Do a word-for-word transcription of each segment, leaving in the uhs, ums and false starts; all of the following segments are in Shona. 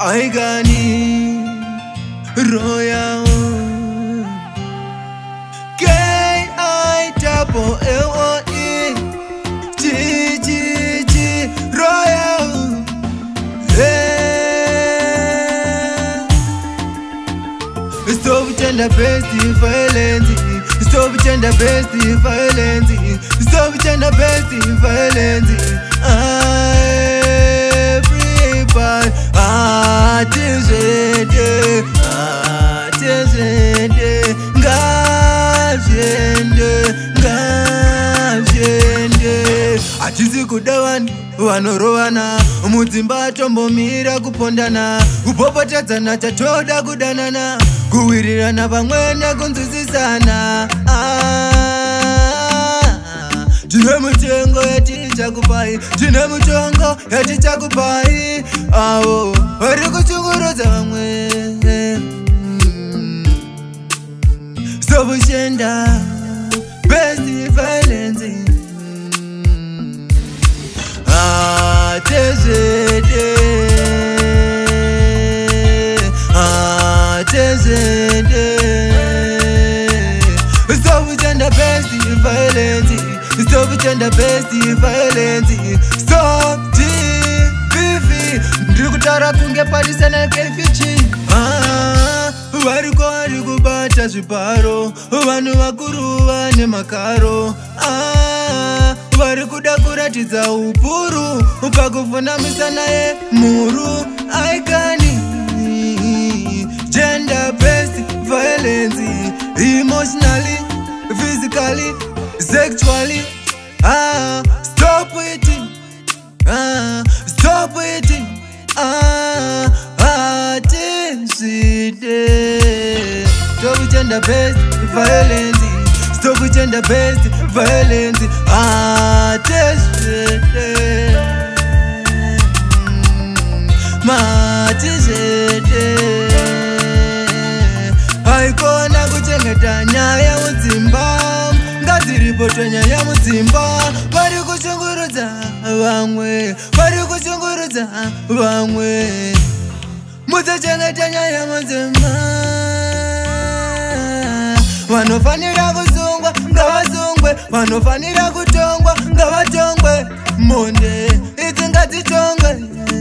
Aigani Royal K I double L O E G G G Royal. Hey. Stop gender based violence. Stop gender based violence. Stop gender based violence. Everybody, atizende, atizende, ngazende, ngazende. Atizi kudawani, wanorowana, mudzimba tombomira kupondana, kupopotedzana tatoda kudanana, kuwirirana pamwene kunzwisisana. Tine mutengo yatichakupai, tine mutongo yatichakupai. Awo vari kuchungurudza vamwe. Stop gender based violence. Atezende, atezende. Stop gender based violence. Stop gender based violence. Stop G B V. Ndikutara kunge parisana kefichi. Ah, variko vari kubata zviparo, vanhu vakuru vane makaro. Ah, vari kuda kuratidza upuru pakuvhunamisa naye muru. Aikani gender based violence, emotionally, physically, sexually. Ah, stop it. Ah, stop it. Ah, atizende. Stop gender based violence. Stop gender based violence. Atizende. Matizende. Haikona kuchengeta nyaya mudzimba. Ngadziripote nyaya mudzimba. Vari kuchungurudza vamwe, vari kuchungurudza vamwe. Mudzachengeta nyaya mudzimba. Vanofanira kusungwa ngavasungwe, vanofanira kutongwa ngavatongwe. Monde idzi ngadzitongwe.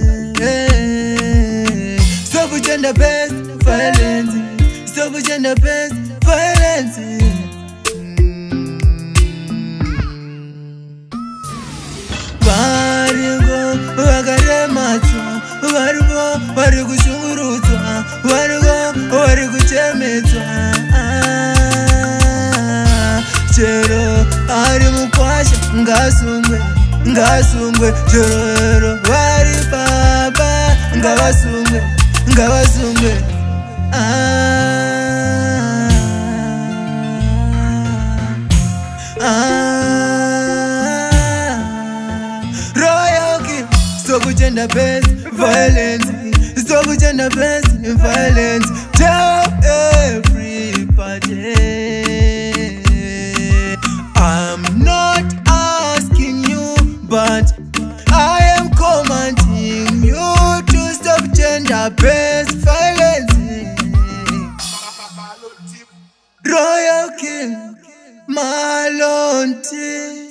Stop gender based violence. Stop gender based violence. Variko vakarematswa, variko vari kushungurudzwa, variko vari kuchemedzwa. Chero ari mukwasha ngasungwe, ngasungwe. Chero vari baba ngavasungwe, ngavasungwe. Ah, ah. Stop gender based violence. Stop gender based violence. Tell everybody. I'm not asking you, but I am commanding you to stop gender based violence. Royal King Malonti.